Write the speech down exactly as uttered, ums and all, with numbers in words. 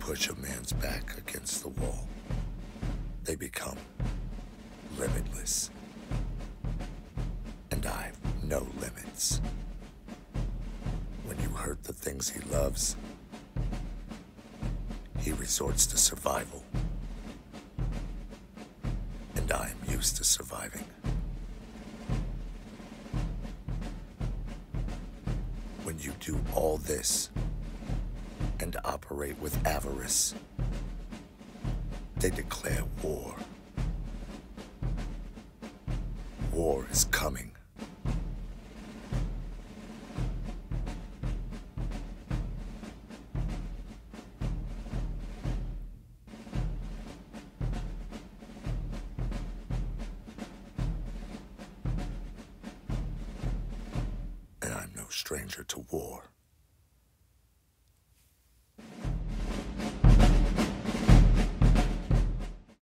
push a man's back against the wall, they become limitless. And I've no limits. When you hurt the things he loves, he resorts to survival. And I am used to surviving. When you do all this and operate with avarice, they declare war. War is coming. And I'm no stranger to war.